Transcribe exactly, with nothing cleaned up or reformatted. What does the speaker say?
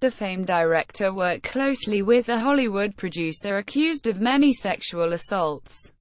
The famed director worked closely with a Hollywood producer accused of many sexual assaults.